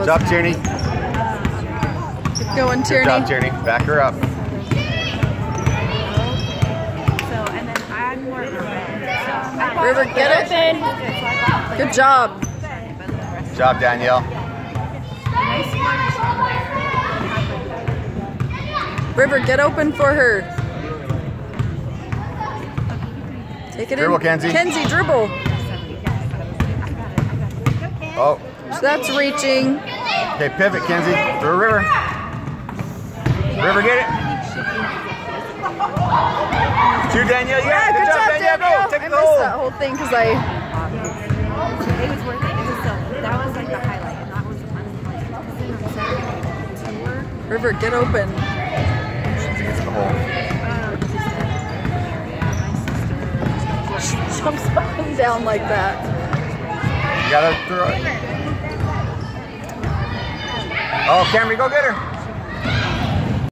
Good job, Tierney. Keep going, Tierney. Good job, Tierney. Back her up. River, get it. Good job. Good job, Danielle. River, get open for her. Take it Dribble, in. Kenzie. Kenzie, dribble. Oh. So that's reaching. Okay, pivot, Kenzie. Through River. River, get it. To Danielle. Yeah, Good job, Danielle. Go. Take I the missed hole. that whole thing because I... It was worth it. It was that was like the highlight, and that was unlike. River, get open. She gets the hole. She jumps up and down like that. You gotta throw it. Oh, Camry, go get her.